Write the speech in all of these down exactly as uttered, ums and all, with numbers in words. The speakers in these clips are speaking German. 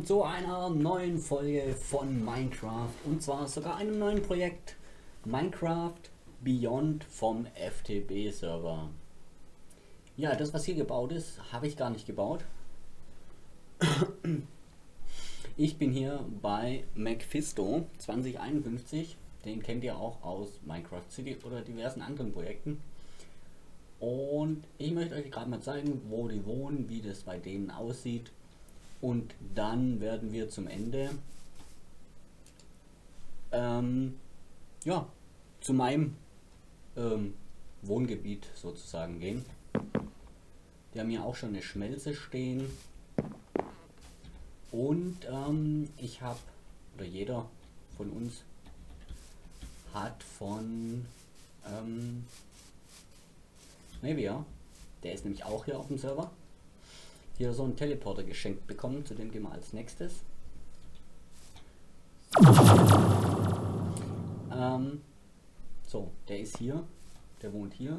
willkommen zu einer neuen Folge von Minecraft und zwar sogar einem neuen Projekt Minecraft Beyond vom F T B Server. Ja, das was hier gebaut ist, habe ich gar nicht gebaut. Ich bin hier bei Mephisto zwanzig einundfünfzig, den kennt ihr auch aus Minecraft City oder diversen anderen Projekten. Und ich möchte euch gerade mal zeigen, wo die wohnen, wie das bei denen aussieht. Und dann werden wir zum Ende ähm, ja, zu meinem ähm, Wohngebiet sozusagen gehen. Die haben hier auch schon eine Schmelze stehen. Und ähm, ich habe, oder jeder von uns hat von ähm, Navia, der ist nämlich auch hier auf dem Server, hier so einen Teleporter geschenkt bekommen, zu dem gehen wir als nächstes. Ähm, so, der ist hier, der wohnt hier.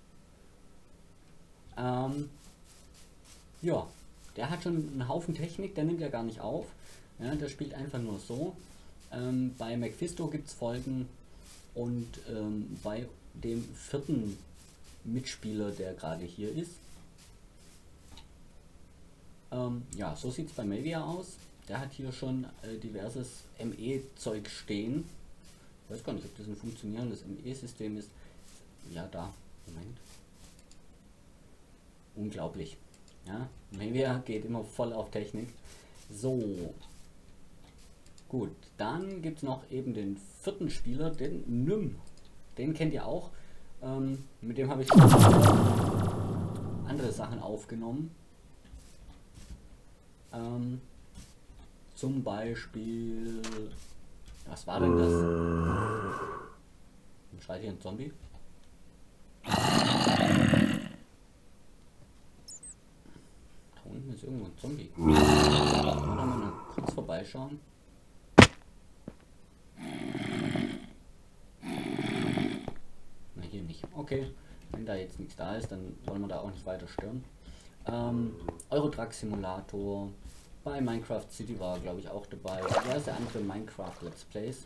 Ähm, ja, der hat schon einen Haufen Technik, der nimmt ja gar nicht auf. Ja, der spielt einfach nur so. Ähm, bei Mephisto gibt es Folgen und ähm, bei dem vierten Mitspieler, der gerade hier ist. Ähm, ja, so sieht es bei Mavia aus. Der hat hier schon äh, diverses M E-Zeug stehen. Ich weiß gar nicht, ob das ein funktionierendes M E-System ist. Ja, da. Moment. Unglaublich. Ja, Mavia geht immer voll auf Technik. So. Gut, dann gibt es noch eben den vierten Spieler, den Nym. Den kennt ihr auch. Ähm, mit dem habe ich andere Sachen aufgenommen. Ähm, zum Beispiel, was war denn das? Schreit hier ein Zombie? Da unten ist irgendwo ein Zombie. Mal da mal kurz vorbeischauen. Na, hier nicht. Okay, wenn da jetzt nichts da ist, dann wollen wir da auch nicht weiter stören. Ähm, Eurotruck Simulator, bei Minecraft City war glaube ich auch dabei, diverse andere Minecraft Let's Plays.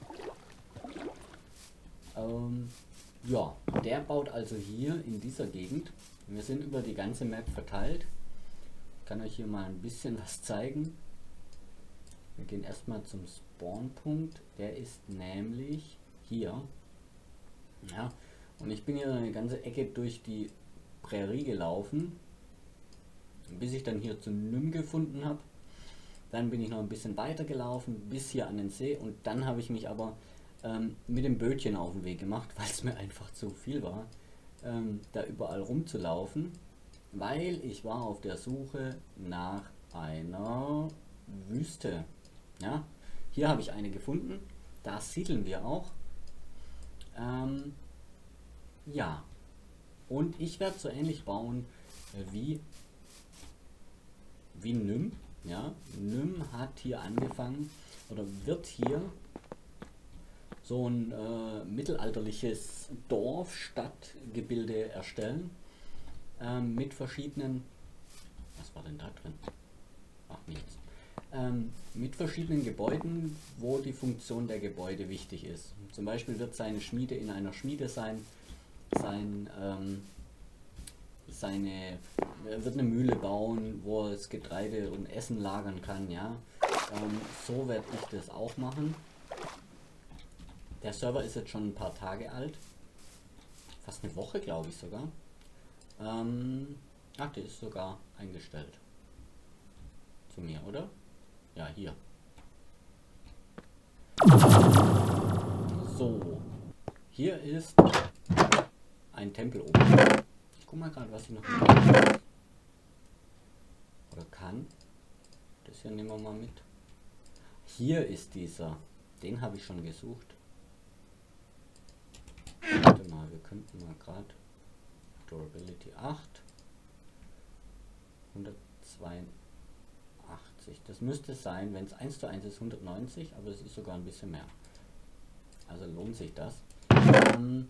Ähm, ja, der baut also hier in dieser Gegend. Wir sind über die ganze Map verteilt. Ich kann euch hier mal ein bisschen was zeigen. Wir gehen erstmal zum Spawnpunkt, der ist nämlich hier. Ja, und ich bin hier eine ganze Ecke durch die Prärie gelaufen, bis ich dann hier zu Nym gefunden habe. Dann bin ich noch ein bisschen weiter gelaufen bis hier an den See und dann habe ich mich aber ähm, mit dem Bötchen auf den Weg gemacht, weil es mir einfach zu viel war, ähm, da überall rumzulaufen, weil ich war auf der Suche nach einer Wüste. Ja, hier habe ich eine gefunden, da siedeln wir auch. Ähm, ja, und ich werde so ähnlich bauen wie wie Nym. Ja, Nym hat hier angefangen oder wird hier so ein äh, mittelalterliches Dorf, Stadtgebilde erstellen ähm, mit verschiedenen, was war denn da drin? Ach nichts. Ähm, mit verschiedenen Gebäuden, wo die Funktion der Gebäude wichtig ist. Zum Beispiel wird seine Schmiede in einer Schmiede sein, sein ähm, seine er wird eine Mühle bauen, wo es Getreide und Essen lagern kann, ja. Ähm, so werde ich das auch machen. Der Server ist jetzt schon ein paar Tage alt. Fast eine Woche, glaube ich sogar. Ähm, ach, der ist sogar eingestellt. Zu mir, oder? Ja, hier. So. Hier ist ein Tempel oben. Ich guck mal gerade, was ich noch oder kann. Das hier nehmen wir mal mit. Hier ist dieser. Den habe ich schon gesucht. Warte mal, wir könnten mal gerade Durability acht. hundertzweiundachtzig. Das müsste sein, wenn es eins zu eins ist, hundertneunzig, aber es ist sogar ein bisschen mehr. Also lohnt sich das. Ähm,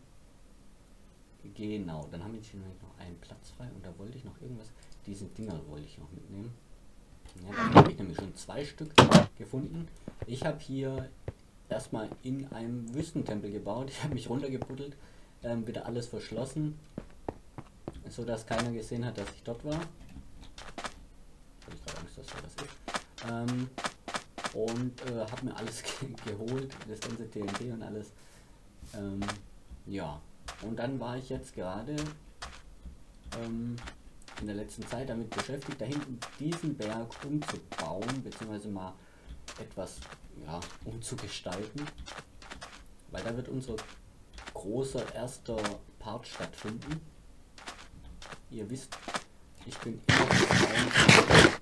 Genau, dann haben wir jetzt hier noch einen Platz frei und da wollte ich noch irgendwas, diesen Dinger wollte ich noch mitnehmen. Ja, da habe ich nämlich schon zwei Stück gefunden. Ich habe hier erstmal in einem Wüstentempel gebaut. Ich habe mich runtergebuddelt, ähm, wieder alles verschlossen, so dass keiner gesehen hat, dass ich dort war. Habe ich gerade Angst, dass da was ist. Ähm, und äh, habe mir alles ge geholt, das ganze T N T und alles. Ähm, ja, und dann war ich jetzt gerade ähm, in der letzten Zeit damit beschäftigt, da hinten diesen Berg umzubauen, beziehungsweise mal etwas ja, umzugestalten, weil da wird unser großer erster Part stattfinden. Ihr wisst, ich bin immer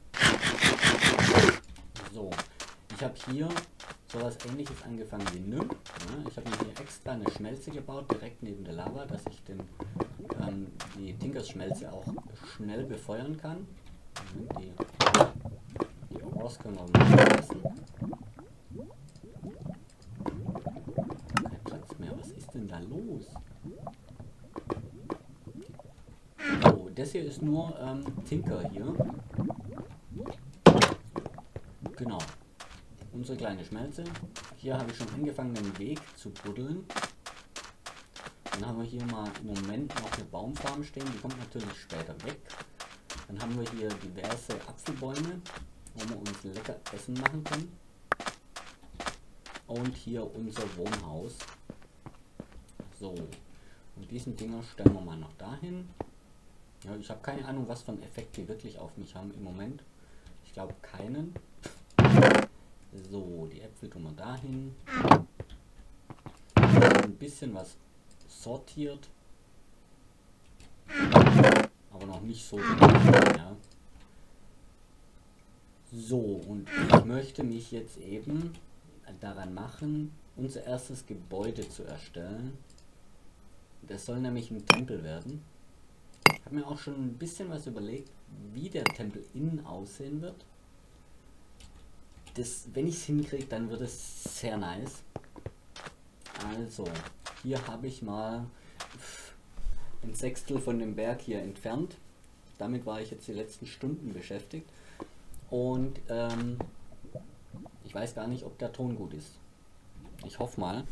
so. Ich habe hier sowas Ähnliches angefangen wie Nym. Ja, ich habe mir hier extra eine Schmelze gebaut, direkt neben der Lava, dass ich den, ähm, die Tinkers-Schmelze auch schnell befeuern kann. Die, die Ores können wir mal lassen. Kein Platz mehr. Was ist denn da los? So, das hier ist nur ähm, Tinker hier. Genau. Unsere kleine Schmelze. Hier habe ich schon angefangen, den Weg zu buddeln. Dann haben wir hier mal im Moment noch eine Baumfarm stehen, die kommt natürlich später weg. Dann haben wir hier diverse Apfelbäume, wo wir uns lecker Essen machen können. Und hier unser Wohnhaus. So, und diesen Dinger stellen wir mal noch dahin. Ja, ich habe keine Ahnung, was für einen Effekt die wirklich auf mich haben im Moment. Ich glaube keinen. So, die Äpfel tun wir dahin. Ein bisschen was sortiert. Aber noch nicht so. Ja. So, und ich möchte mich jetzt eben daran machen, unser erstes Gebäude zu erstellen. Das soll nämlich ein Tempel werden. Ich habe mir auch schon ein bisschen was überlegt, wie der Tempel innen aussehen wird. Das, wenn ich es hinkriege, dann wird es sehr nice. Also, hier habe ich mal ein Sechstel von dem Berg hier entfernt. Damit war ich jetzt die letzten Stunden beschäftigt. Und ähm, ich weiß gar nicht, ob der Ton gut ist. Ich hoffe mal.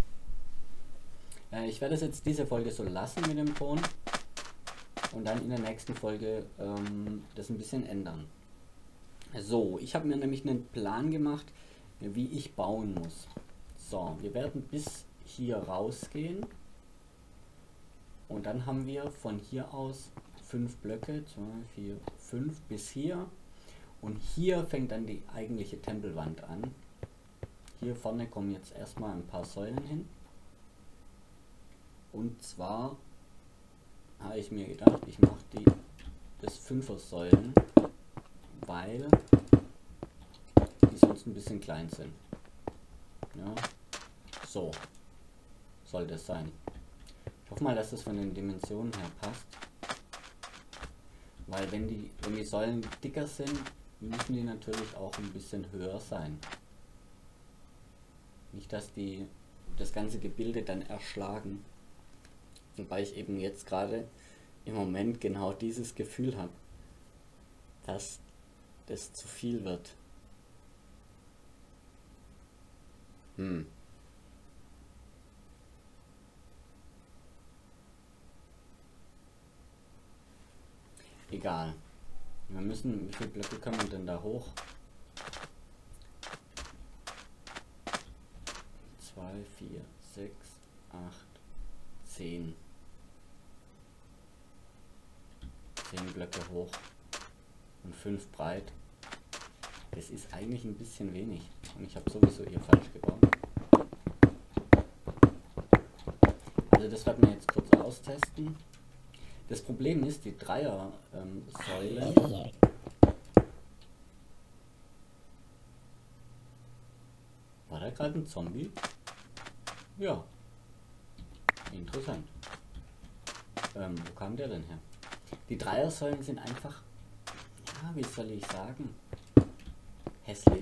Äh, ich werde es jetzt diese Folge so lassen mit dem Ton. Und dann in der nächsten Folge ähm, das ein bisschen ändern. So, ich habe mir nämlich einen Plan gemacht, wie ich bauen muss. So, wir werden bis hier rausgehen. Und dann haben wir von hier aus fünf Blöcke, zwei, vier, fünf bis hier. Und hier fängt dann die eigentliche Tempelwand an. Hier vorne kommen jetzt erstmal ein paar Säulen hin. Und zwar habe ich mir gedacht, ich mache die das Fünfer Säulen, weil die sonst ein bisschen klein sind. Ja, so soll das sein. Ich hoffe mal, dass das von den Dimensionen her passt. Weil wenn die, wenn die Säulen dicker sind, müssen die natürlich auch ein bisschen höher sein. Nicht, dass die das ganze Gebilde dann erschlagen. Wobei ich eben jetzt gerade im Moment genau dieses Gefühl habe, dass das zu viel wird. Hm. Egal. Wir müssen, wie viele Blöcke können wir denn da hoch? zwei, vier, sechs, acht, zehn. zehn Blöcke hoch und fünf breit. Das ist eigentlich ein bisschen wenig. Und ich habe sowieso hier falsch gebaut. Also das werden wir jetzt kurz austesten. Das Problem ist, die Dreier-Säule ähm, war da gerade ein Zombie? Ja. Interessant. Ähm, wo kam der denn her? Die Dreiersäulen sind einfach, ja, wie soll ich sagen, hässlich.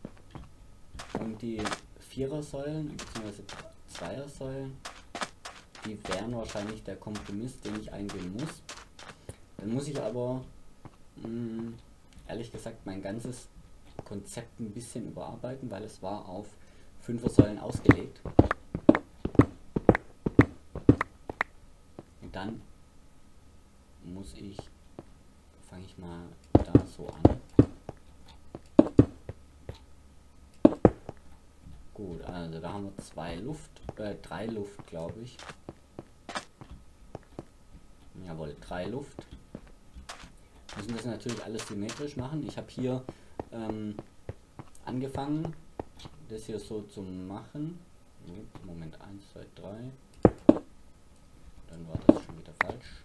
Und die Vierersäulen bzw. Zweiersäulen die wären wahrscheinlich der Kompromiss, den ich eingehen muss. Dann muss ich aber mh, ehrlich gesagt mein ganzes Konzept ein bisschen überarbeiten, weil es war auf Fünfer-Säulen ausgelegt. Und dann muss ich, fange ich mal da so an. Gut, also da haben wir zwei Luft, äh, drei Luft, glaube ich. Jawohl, drei Luft. Wir müssen das natürlich alles symmetrisch machen. Ich habe hier ähm, angefangen, das hier so zu machen. Moment, eins, zwei, drei. Dann war das schon wieder falsch.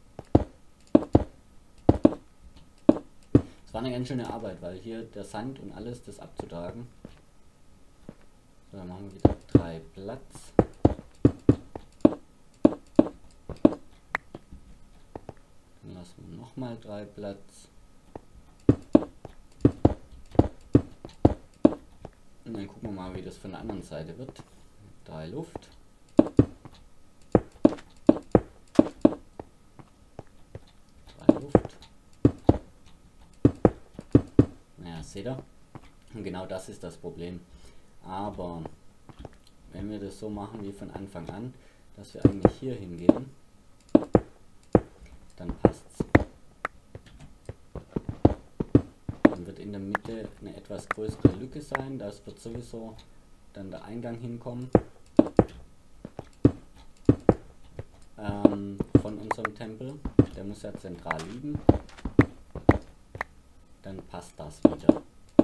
Es war eine ganz schöne Arbeit, weil hier der Sand und alles, das abzutragen. So, dann machen wir wieder drei Platz. Dann lassen wir nochmal drei Platz. Und dann gucken wir mal, wie das von der anderen Seite wird. Drei Luft. Drei Luft. Naja, seht ihr? Und genau das ist das Problem. Aber wenn wir das so machen wie von Anfang an, dass wir eigentlich hier hingehen, dann passt's. Dann wird in der Mitte eine etwas größere Lücke sein, da wird sowieso dann der Eingang hinkommen ähm, von unserem Tempel. Der muss ja zentral liegen. Dann passt das wieder.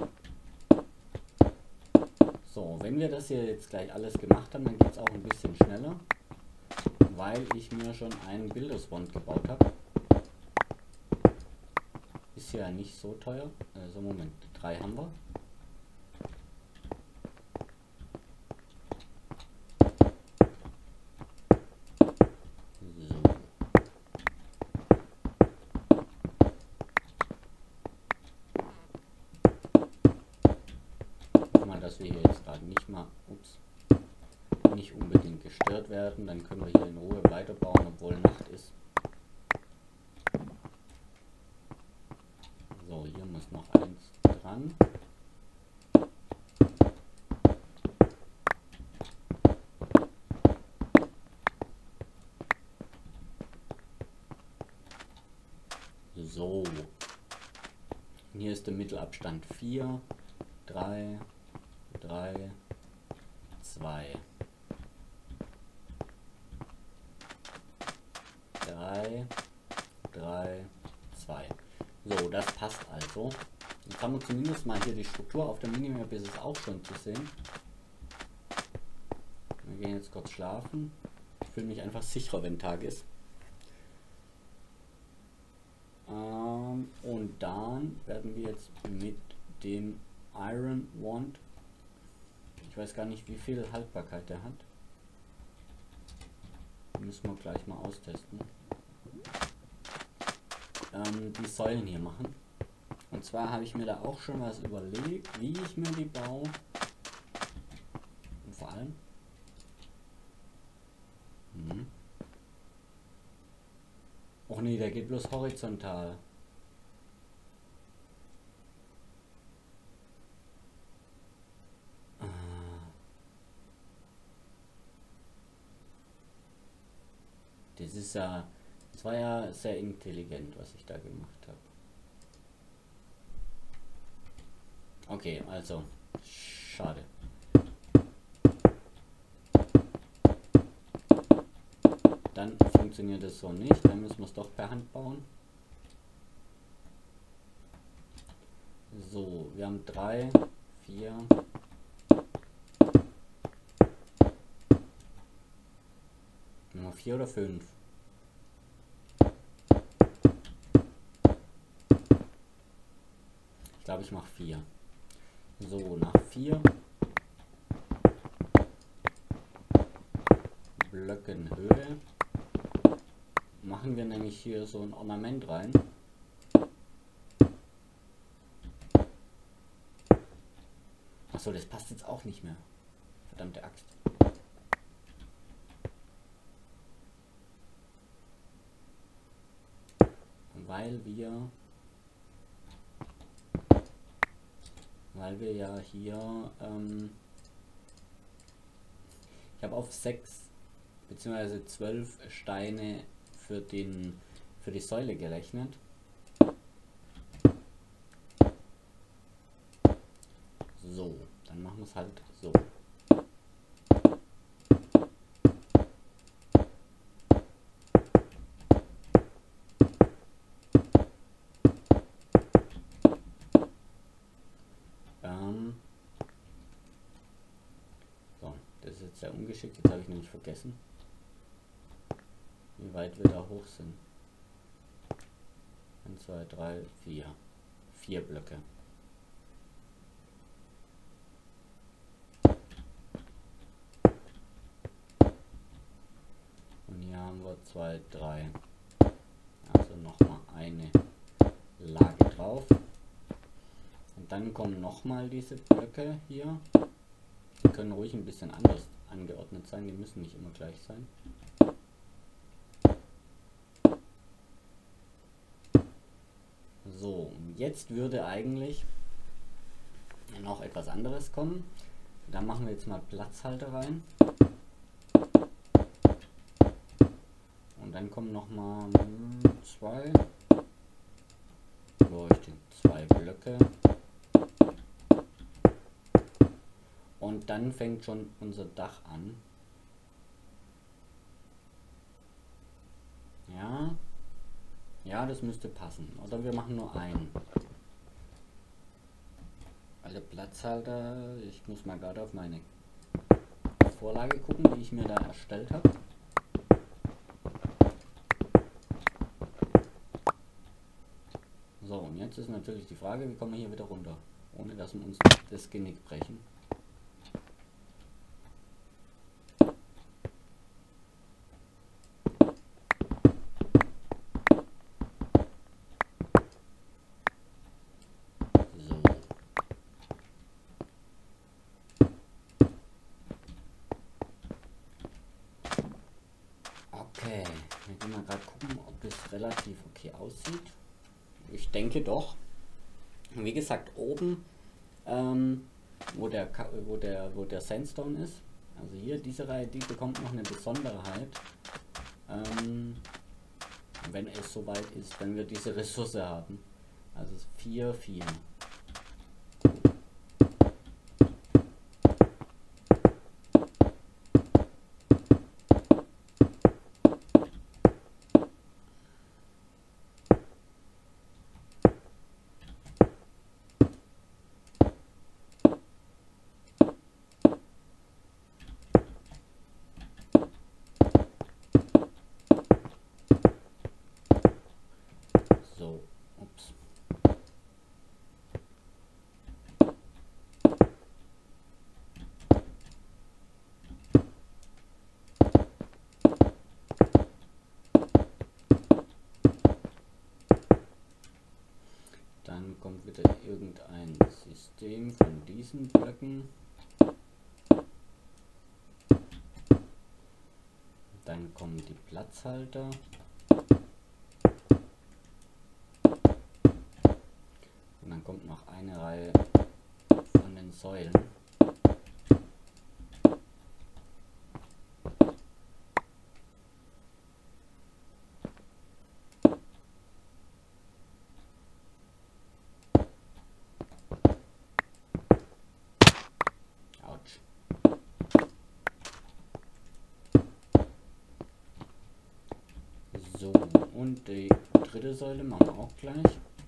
So, wenn wir das hier jetzt gleich alles gemacht haben, dann geht es auch ein bisschen schneller, weil ich mir schon einen Bilderswand gebaut habe. Ist ja nicht so teuer. Also Moment, drei haben wir. So. Guck mal, dass wir hier jetzt gerade nicht mal, ups, nicht unbedingt gestört werden. Dann können wir hier in Ruhe weiterbauen, obwohl Nacht ist. So, hier muss noch eins dran. So. Hier ist der Mittelabstand vier, drei, drei, zwei. drei, drei, zwei. So, das passt also. Jetzt haben wir zumindest mal hier die Struktur. Auf der Minimap ist es auch schon zu sehen. Wir gehen jetzt kurz schlafen. Ich fühle mich einfach sicherer, wenn Tag ist. Ähm, und dann werden wir jetzt mit dem Iron Wand, ich weiß gar nicht, wie viel Haltbarkeit der hat. Müssen wir gleich mal austesten. Ähm, die Säulen hier machen. Und zwar habe ich mir da auch schon was überlegt, wie ich mir die baue. Und vor allem. Hm. Och nee, der geht bloß horizontal. Das ist ja, das war ja sehr intelligent, was ich da gemacht habe. Okay, also, schade. Dann funktioniert es so nicht, dann müssen wir es doch per Hand bauen. So, wir haben drei, vier. Nummer vier oder fünf? Ich glaube, ich mache vier. So, nach vier Blöcken Höhe machen wir nämlich hier so ein Ornament rein. Achso, das passt jetzt auch nicht mehr. Verdammte Axt. weil wir weil wir ja hier ähm, ich habe auf sechs bzw. zwölf Steine für den für die Säule gerechnet. So, dann machen wir es halt so. Ähm so, das ist jetzt sehr ungeschickt. Jetzt habe ich nämlich vergessen, wie weit wir da hoch sind. eins, zwei, drei, vier. Vier Blöcke. Und hier haben wir zwei, drei. Also nochmal eine Lage drauf. Und dann kommen nochmal diese Blöcke hier. Die können ruhig ein bisschen anders angeordnet sein. Die müssen nicht immer gleich sein. So, jetzt würde eigentlich noch etwas anderes kommen. Da machen wir jetzt mal Platzhalter rein. Und dann kommen noch mal zwei leuchten zwei Blöcke. Und dann fängt schon unser Dach an. Ja. Ja, das müsste passen. Oder wir machen nur einen. Alle Platzhalter. Ich muss mal gerade auf meine Vorlage gucken, die ich mir da erstellt habe. So, und jetzt ist natürlich die Frage, wie kommen wir hier wieder runter, ohne dass wir uns das Genick brechen. Okay, wir gehen mal gerade gucken, ob es relativ okay aussieht. Ich denke doch. Wie gesagt, oben, ähm, wo der wo der wo der Sandstone ist, also hier diese Reihe, die bekommt noch eine Besonderheit, ähm, wenn es soweit ist, wenn wir diese Ressource haben. Also vier, vier. So, ups. Dann kommt wieder irgendein System von diesen Blöcken. Dann kommen die Platzhalter. Und dann kommt noch eine Reihe von den Säulen. Autsch. So, und die dritte Säule machen wir auch gleich.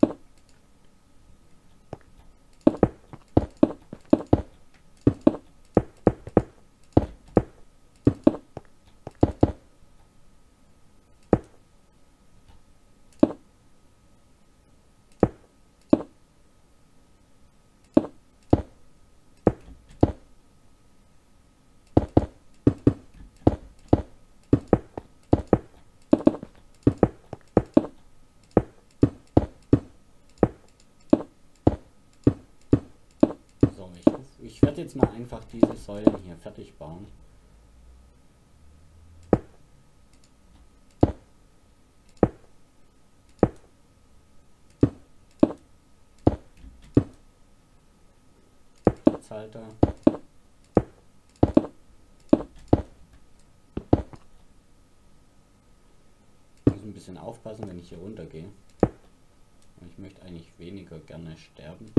Ich werde jetzt mal einfach diese Säulen hier fertig bauen. Platzhalter. Ich muss ein bisschen aufpassen, wenn ich hier runter gehe. Ich möchte eigentlich weniger gerne sterben.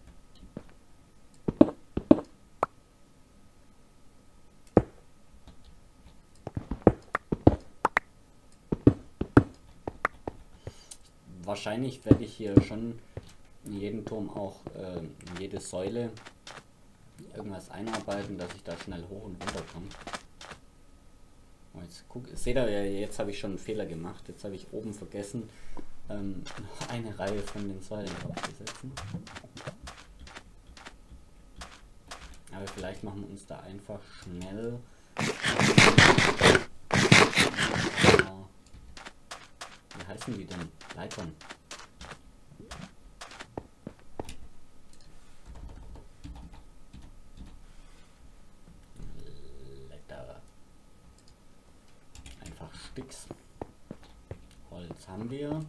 Wahrscheinlich werde ich hier schon in jeden Turm auch, äh, in jede Säule irgendwas einarbeiten, dass ich da schnell hoch und runter komme. Jetzt guck, seht ihr ja, jetzt habe ich schon einen Fehler gemacht. Jetzt habe ich oben vergessen, ähm, noch eine Reihe von den Säulen draufzusetzen. Aber vielleicht machen wir uns da einfach schnell. Wie heißen die denn? Leitern. Letter. Einfach Sticks. Holz haben wir.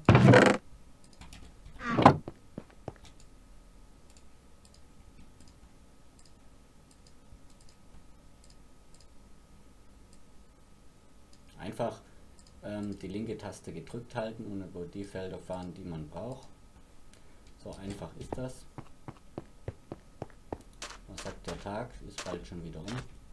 Einfach ähm, die linke Taste gedrückt halten und über die Felder fahren, die man braucht. So einfach ist das. Was sagt der Tag? Ist bald schon wieder um.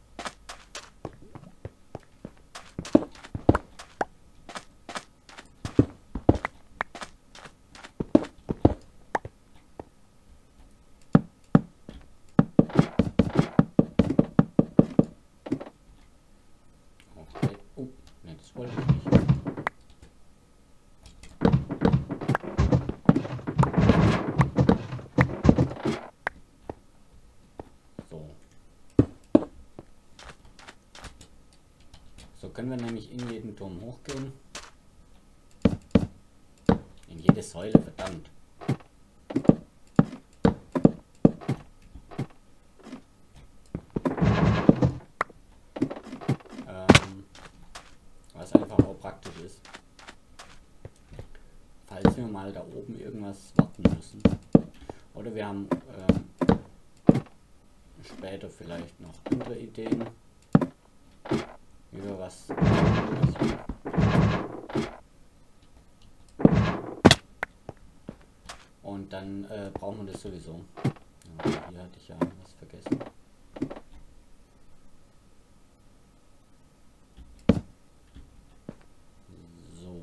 Okay. Oh, ne, das wollte ich nicht. So können wir nämlich in jeden Turm hochgehen. In jede Säule, verdammt. Ähm, was einfach auch praktisch ist. Falls wir mal da oben irgendwas warten müssen. Oder wir haben ähm, später vielleicht noch andere Ideen. Wie wir was müssen. Und dann äh, brauchen wir das sowieso. Ja, hier hatte ich ja was vergessen. So.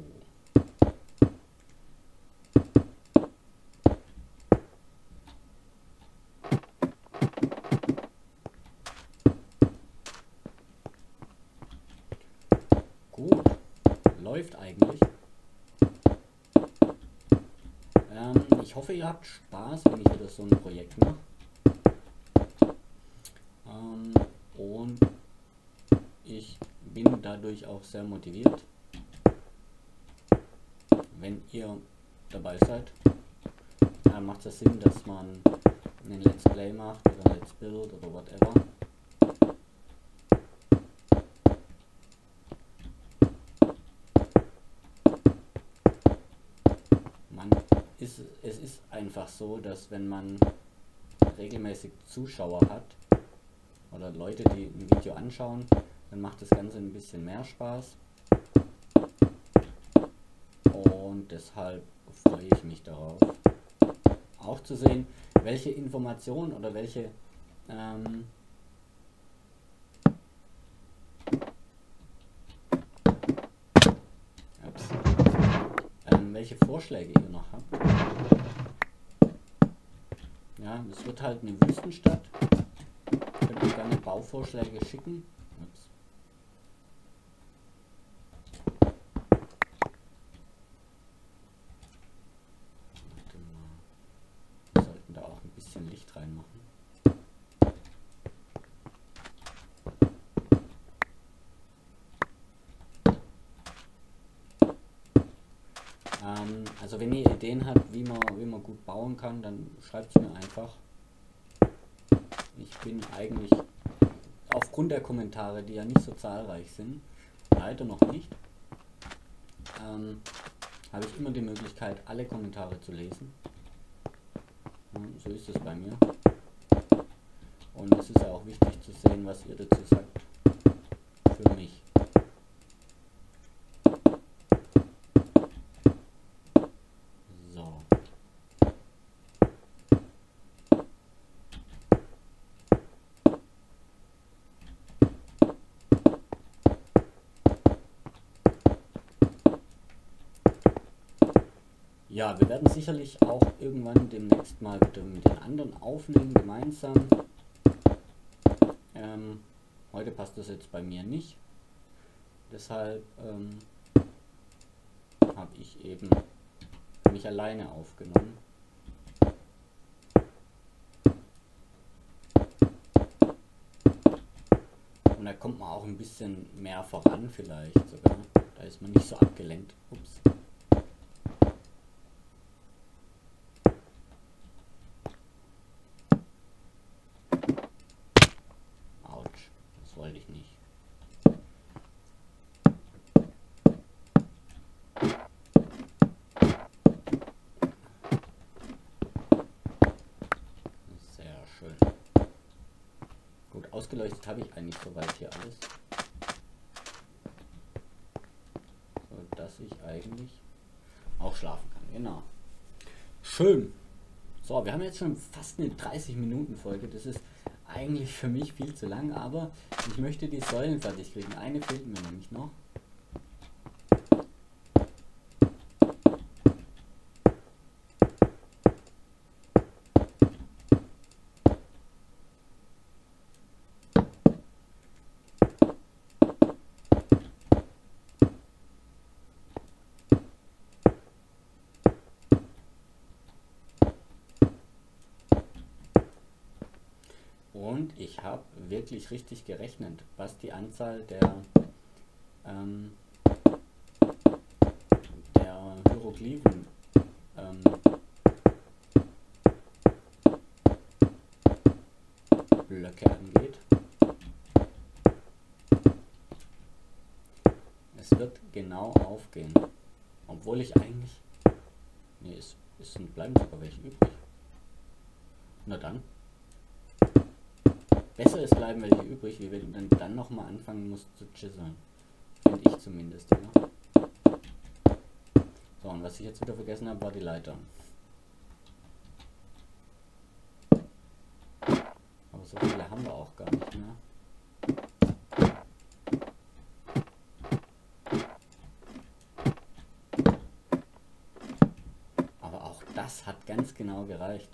Gut, läuft eigentlich. Ähm, ich hoffe, ihr habt Spaß, wenn ich wieder so ein Projekt mache. Ähm, und ich bin dadurch auch sehr motiviert, wenn ihr dabei seid. Ja, macht es Sinn, dass man einen Let's Play macht oder ein Let's Build oder whatever. Ist, es ist einfach so, dass wenn man regelmäßig Zuschauer hat oder Leute, die ein Video anschauen, dann macht das Ganze ein bisschen mehr Spaß. Und deshalb freue ich mich darauf, auch zu sehen, welche Informationen oder welche ähm, welche Vorschläge ihr noch habt. Ja, es wird halt eine Wüstenstadt. Ihr könnt mir gerne Bauvorschläge schicken. Ups. Warte mal. Wir sollten da auch ein bisschen Licht reinmachen. Also wenn ihr Ideen habt, wie man, wie man gut bauen kann, dann schreibt es mir einfach. Ich bin eigentlich, aufgrund der Kommentare, die ja nicht so zahlreich sind, leider noch nicht, ähm, habe ich immer die Möglichkeit, alle Kommentare zu lesen. Ja, so ist es bei mir. Und wichtig zu sehen, was ihr dazu sagt. Für mich. So. Ja, wir werden sicherlich auch irgendwann demnächst mal wieder mit den anderen aufnehmen, gemeinsam. Ähm, heute passt das jetzt bei mir nicht. Deshalb ähm, habe ich eben mich alleine aufgenommen. Und da kommt man auch ein bisschen mehr voran vielleicht sogar. Da ist man nicht so abgelenkt. Ups. Autsch, das wollte ich nicht. Sehr schön. Gut, ausgeleuchtet habe ich eigentlich soweit hier alles. So, dass ich eigentlich auch schlafen kann. Genau. Schön. So, wir haben jetzt schon fast eine dreißig Minuten Folge. Das ist eigentlich für mich viel zu lang, aber ich möchte die Säulen fertig kriegen. Eine fehlt mir nämlich noch. Und ich habe wirklich richtig gerechnet, was die Anzahl der, ähm, der Hieroglyphen ähm, Blöcke angeht. Es wird genau aufgehen. Obwohl ich eigentlich... Nee, es, es sind, bleiben sogar welche übrig. Na dann. Besser ist bleiben welche übrig, wie wenn man dann nochmal anfangen muss zu chiseln. Finde ich zumindest, ja. So, und was ich jetzt wieder vergessen habe, war die Leiter. Aber so viele haben wir auch gar nicht mehr. Aber auch das hat ganz genau gereicht.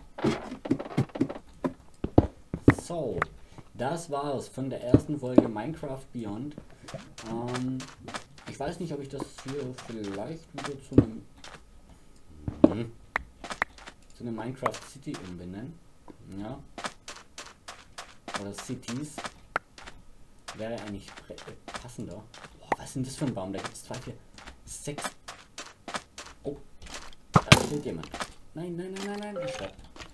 So, das war's von der ersten Folge Minecraft Beyond. Ähm, ich weiß nicht, ob ich das hier vielleicht wieder zu einem hm, zu einem Minecraft City umbenennen. Ja. Oder Cities. Wäre eigentlich passender. Boah, was ist denn das für ein Baum? Da gibt es zwei, vier, sechs. Oh, da steht jemand. Nein, nein, nein, nein, nein, ich schreibe.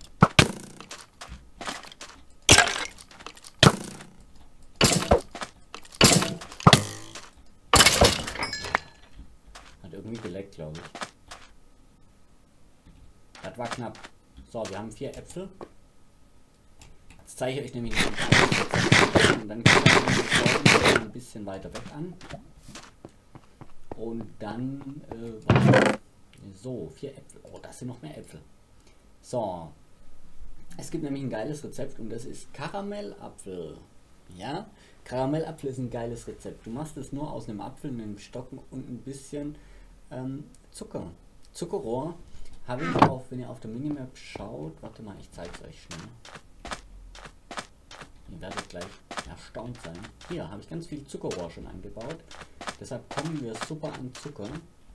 Irgendwie geleckt, glaube ich. Das war knapp. So, wir haben vier Äpfel. Jetzt zeige ich euch nämlich nicht. Und dann gucken wir ein bisschen weiter weg an. Und dann äh, so, vier Äpfel. Oh, das sind noch mehr Äpfel. So. Es gibt nämlich ein geiles Rezept und das ist Karamellapfel. Ja, Karamellapfel ist ein geiles Rezept. Du machst es nur aus einem Apfel, einem Stocken und ein bisschen ähm, Zucker. Zuckerrohr habe ich auch, wenn ihr auf der Minimap schaut. Warte mal, ich zeige es euch schnell. Ihr werdet gleich erstaunt sein. Hier habe ich ganz viel Zuckerrohr schon eingebaut. Deshalb kommen wir super an Zucker.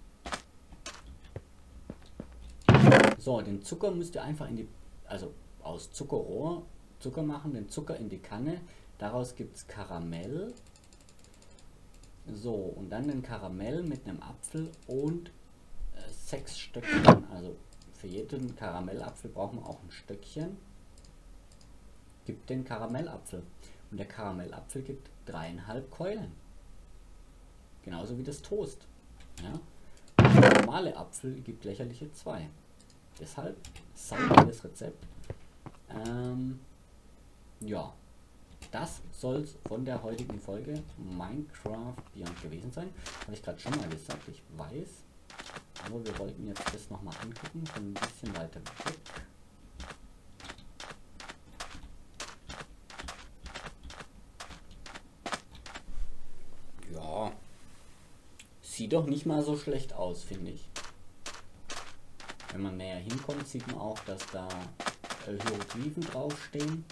So, den Zucker müsst ihr einfach in die, also aus Zuckerrohr Zucker machen, den Zucker in die Kanne. Daraus gibt es Karamell. So, und dann den Karamell mit einem Apfel und äh, sechs Stöckchen. Also für jeden Karamellapfel braucht man auch ein Stöckchen. Gibt den Karamellapfel. Und der Karamellapfel gibt dreieinhalb Keulen. Genauso wie das Toast. Ja? Und der normale Apfel gibt lächerliche zwei. Deshalb saugeiles Rezept. Ähm, ja. das soll es von der heutigen Folge Minecraft Beyond gewesen sein. Habe ich gerade schon mal gesagt, ich weiß. Aber wir wollten jetzt das nochmal angucken, von ein bisschen weiter weg. Ja, sieht doch nicht mal so schlecht aus, finde ich. Wenn man näher hinkommt, sieht man auch, dass da äh, Hieroglyphen draufstehen.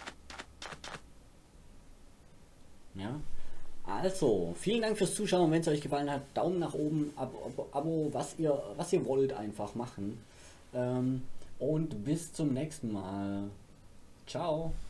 Ja. Also, vielen Dank fürs Zuschauen. Wenn es euch gefallen hat, Daumen nach oben, Abo, Abo, Abo was ihr was ihr wollt, einfach machen. Ähm, und bis zum nächsten Mal. Ciao.